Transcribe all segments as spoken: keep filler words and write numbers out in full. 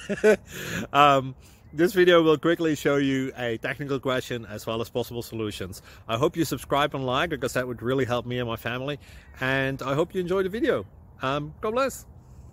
um, this video will quickly show you a technical question as well as possible solutions. I hope you subscribe and like, because that would really help me and my family. And I hope you enjoy the video. Um, God bless.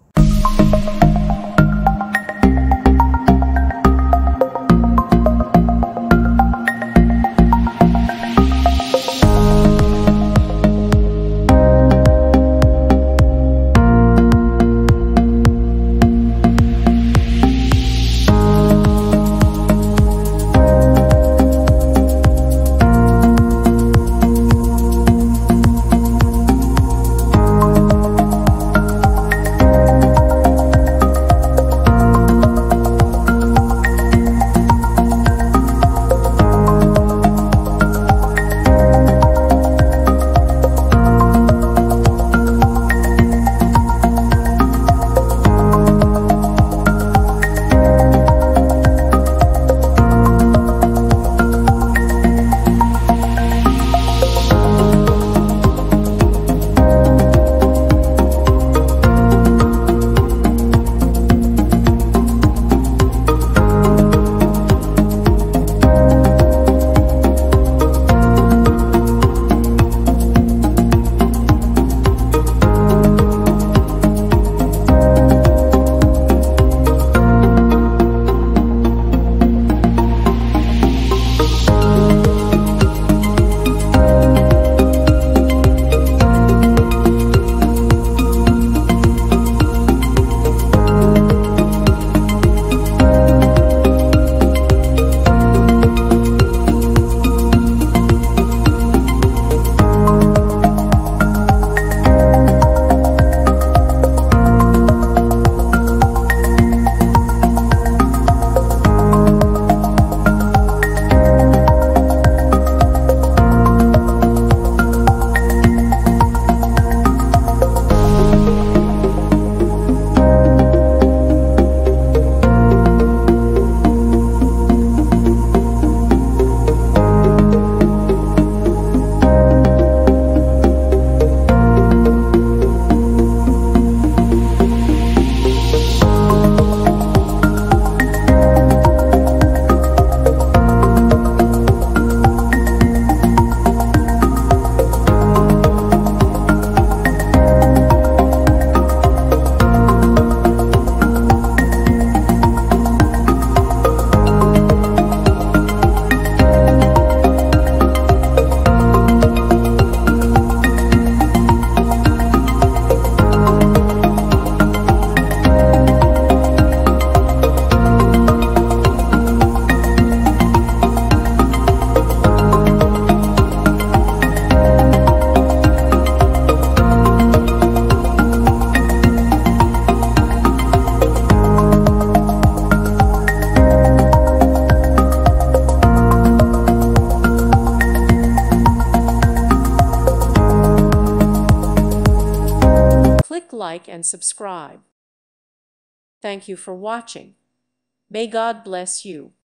Click like and subscribe. Thank you for watching. May God bless you.